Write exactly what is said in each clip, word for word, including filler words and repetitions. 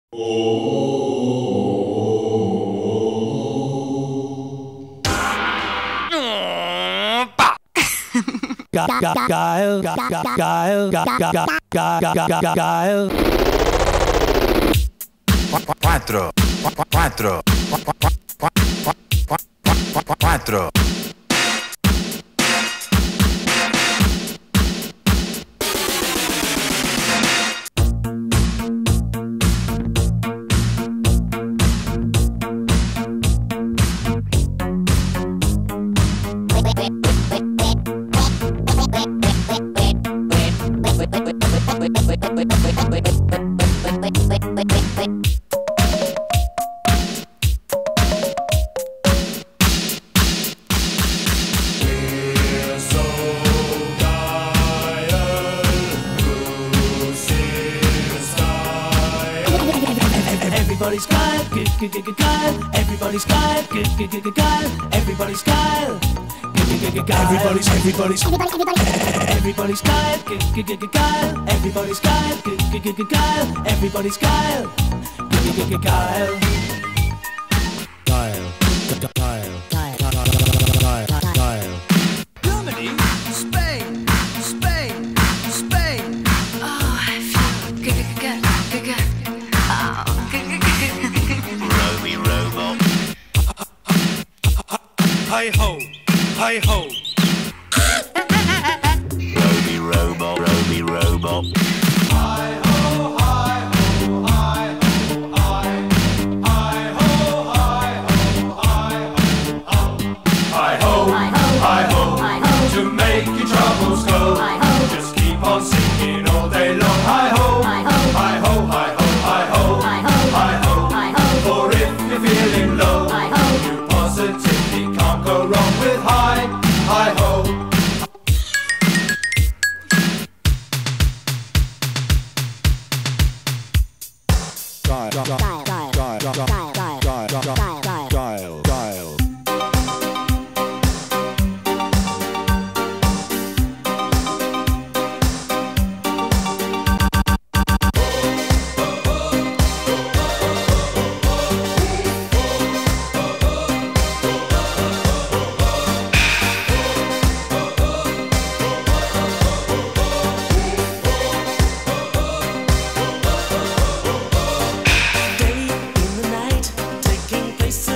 Geil, geil, geil, geil. Quattro, quattro, quattro. Everybody's geil, good, good, good, good, geil. Everybody's geil, good, good, good, good, geil. Everybody's geil, good, good, good, good, geil. Everybody's, everybody's, everybody's geil, good, good, good, good, geil. Everybody's geil, good, good, good, good, geil. Everybody's geil, good, good, good, good, geil. Geil, geil, geil, geil, geil. Germany, Spain, Spain, Spain. Oh, I feel good, good, good, good, good. Oh, good, good, good, good. Roby Robot. Hi ho, hi ho. Roby Robot. Roby Robot. Hi ho, hi ho, hi ho, hi. Hi ho, hi ho, hi ho. Hi ho, hi ho. To make your troubles go. Just keep on singing all day long. Hi ho, hi ho, hi ho, hi ho, hi ho. For if you're feeling low, you positively can't go wrong with hi, hi ho. Geil, geil, geil, geil, geil, geil, geil, geil, geil. Day in the night, taking place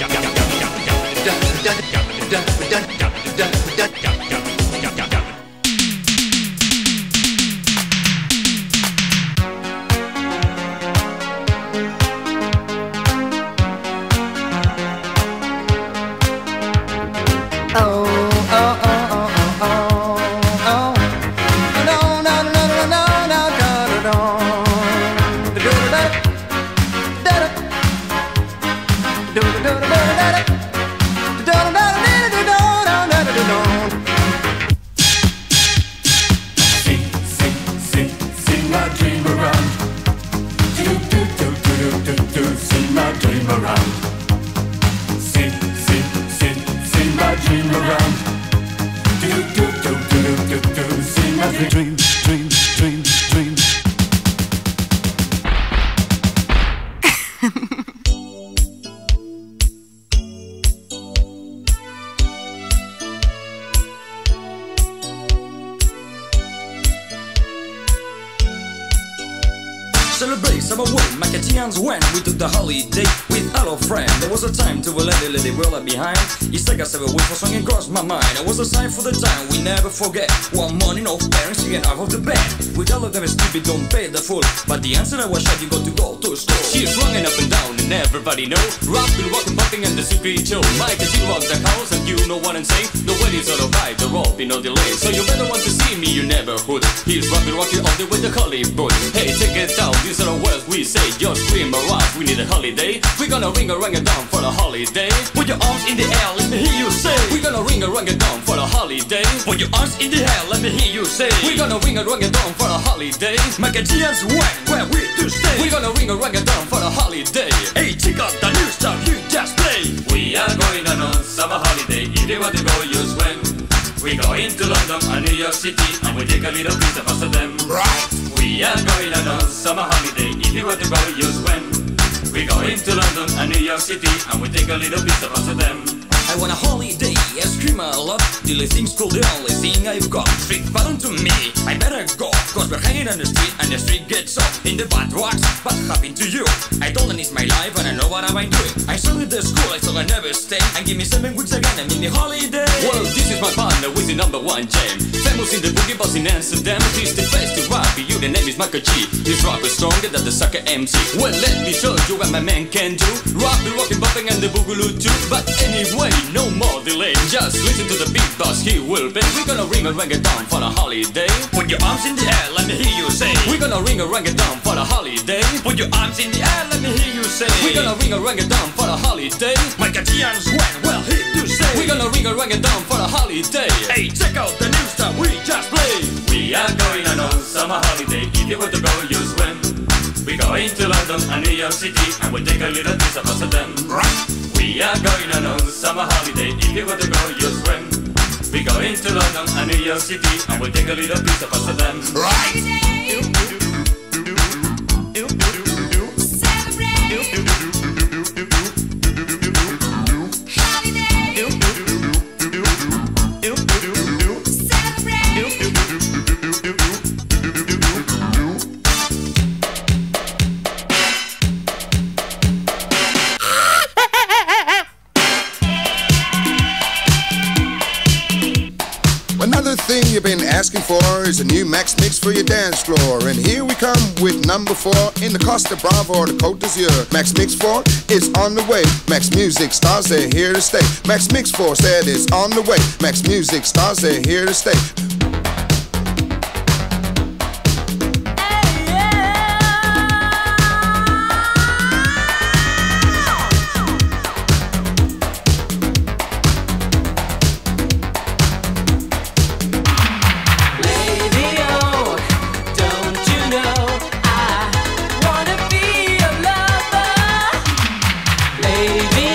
Celebrate summer win, Macatians when we took the holiday with our friend. There was a time to let the lady world behind. It's like a seven weeks for song across my mind. It was a sign for the time we never forget. One morning of parents to get out of the bed. We tell them it's stupid, don't pay the fool. But the answer I was shut, you got to go to school. She's running up and down and everybody know. Rockin', rockin', bumping and the secret show. Mike, she rocked the house and you know what I'm saying. The wedding's all right, the rope, no delay. So you better want to see me, you never would. He's rockin', rockin' all the way to Hollywood. Hey, check it out, these are the words we say. Just scream around, we need a holiday. We're gonna ring a rang a down for the holiday. Put your arms in the air, let me hear you say. We're gonna ring a rang a down for the holiday. Put your arms in the air, let me hear you say. We're gonna ring a rang a down for the holiday. Macatians when, where we to stay. We're gonna ring a rang a down for the holiday. Hey, check out the new stuff you just play. We are going on a summer holiday. If you want to go, you swim. We go into London and New York City, and we take a little piece of Amsterdam. Right. We are going on a summer holiday. If you want to go, you swim. We go into London and New York City, and we take a little piece of Amsterdam. I want a holiday, I scream a lot till I think school the only thing I've got. Street button to me, I better go, cause we're hanging on the street and the street gets off in the bad rocks. What happened to you? I told them it's my life and I know what I'm doing. I started the school, I thought I never stay, and give me seven weeks again, I'm in the holiday. Well, this is my partner with the number one jam. Famous in the boogie bus in Amsterdam. He's the best to rap, you the name is Michael G. His rap is stronger than the sucker M C. Well, let me show you what my man can do. Rock the rockin', bumping and the boogaloo too. But anyway, no more delay. Just listen to the beat boss, he will bang. We're gonna ring a rang a down for the holiday. Put your arms in the air, let me hear you say. We're gonna ring a rang a down for the holiday. Put your arms in the air, let me hear you say. We're gonna ring a rang a down for the holiday. Macatians when, well, here to say. We're gonna ring a rang a down for the holiday. Hey, check out the new stuff we just played. We are going on a summer holiday. If you want to go, you swim. We go into London and New York City, and we take a little piece of Amsterdam. We are going on a summer holiday. If you want to go, you swim. We go into London and New York City, and we take a little piece of Amsterdam. Another thing you've been asking for is a new Max Mix for your dance floor. And here we come with number four in the Costa Brava or the Côte d'Azur. Max Mix four is on the way. Max Music stars, they're here to stay. Max Mix four said it's on the way. Max Music stars, they're here to stay.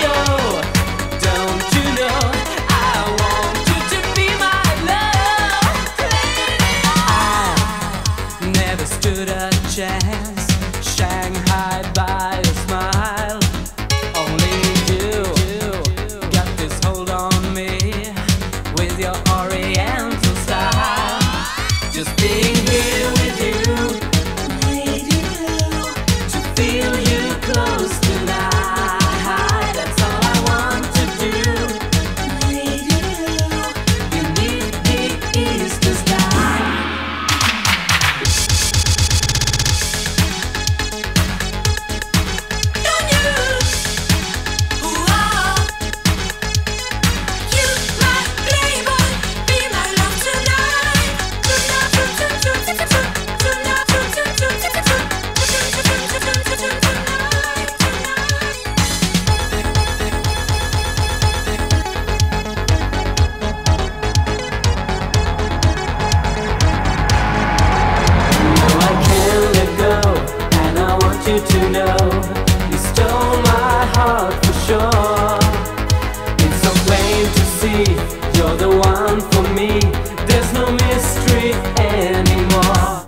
Don't you know I want you to be my love? fun for me. There's no mystery anymore.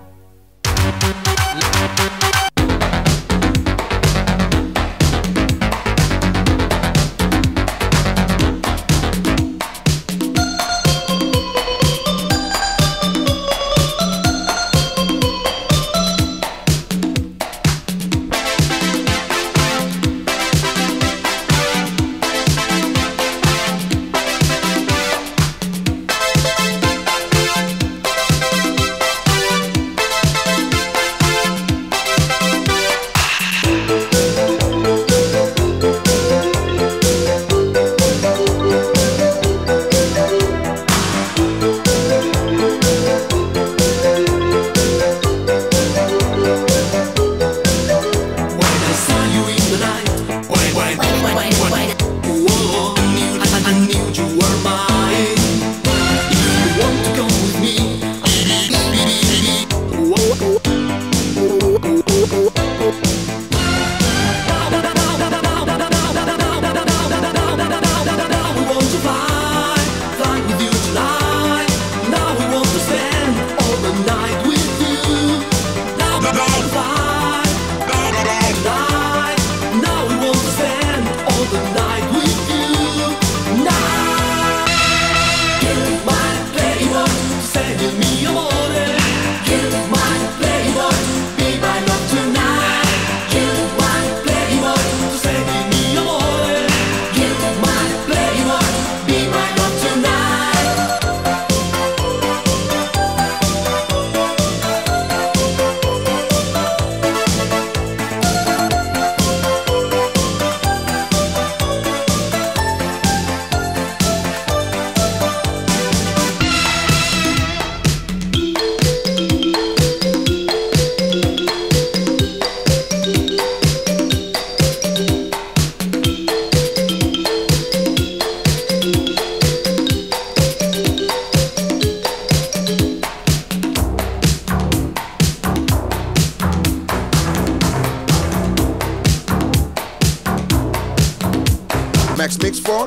Max Mix for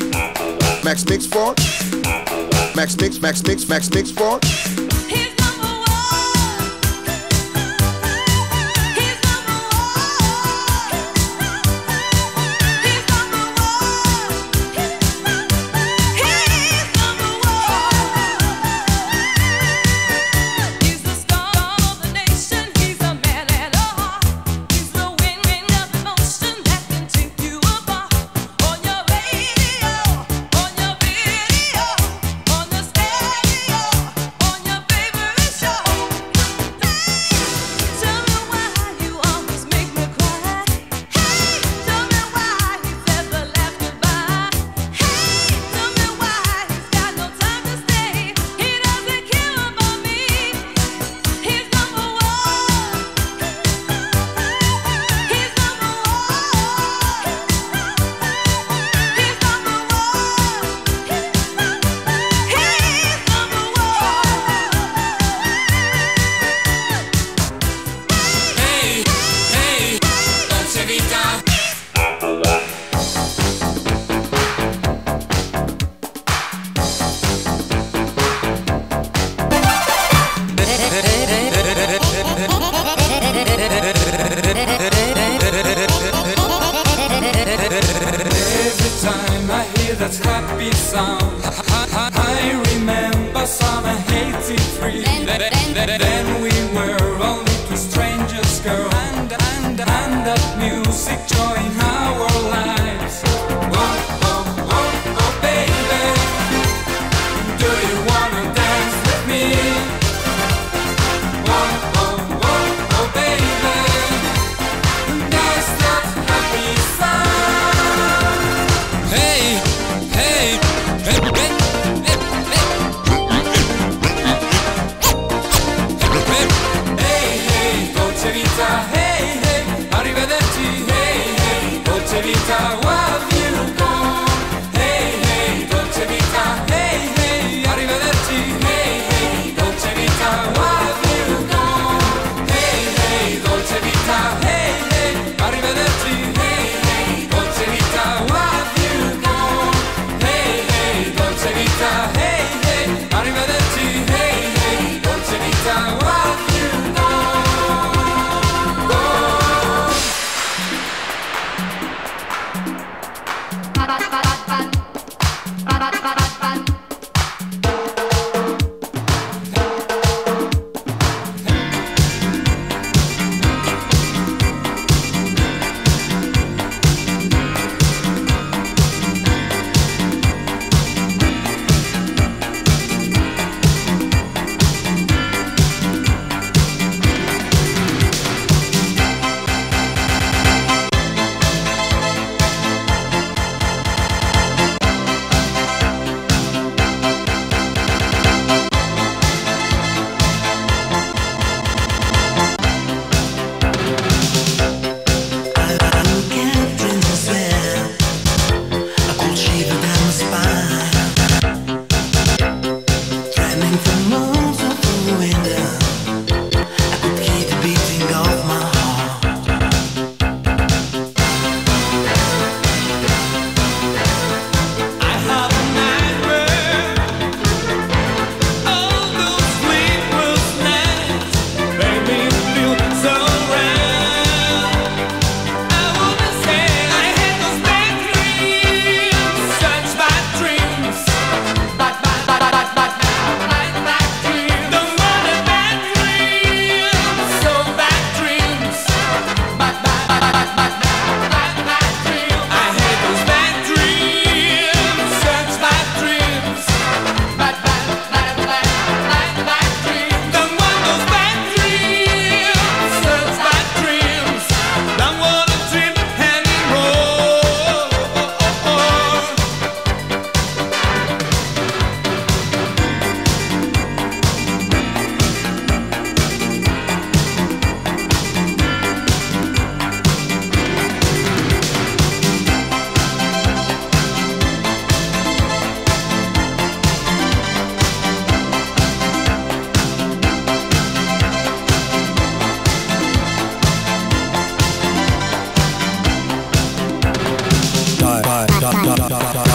Max Mix for Max Mix Max Mix Max Mix for that happy sound. I, I remember summer eighty-three. Then, then, then we were only two strangers, girl, and and and that music joined our lives. Whoa, oh, oh, oh, baby, do you wanna dance with me? Whoa, oh, oh, oh, baby, that's that happy sound. Hey. Hey, hey, hey, hey, hey, hey, dolce vita, hey, hey, arrivederci, hey, hey, dolce vita, wow.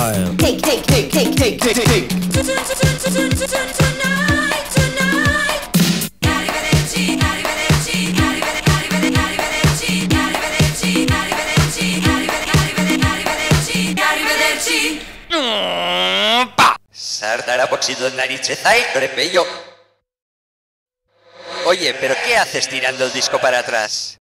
style. Take, take, take, take, take, take, take. Tonight, tonight. Arrivederci, arrivederci, arrivederci, arrivederci, arrivederci, arrivederci, arrivederci, arrivederci. Sardara boxido en nariz zai, crepello. Oye, ¿pero qué haces tirando el disco para atrás?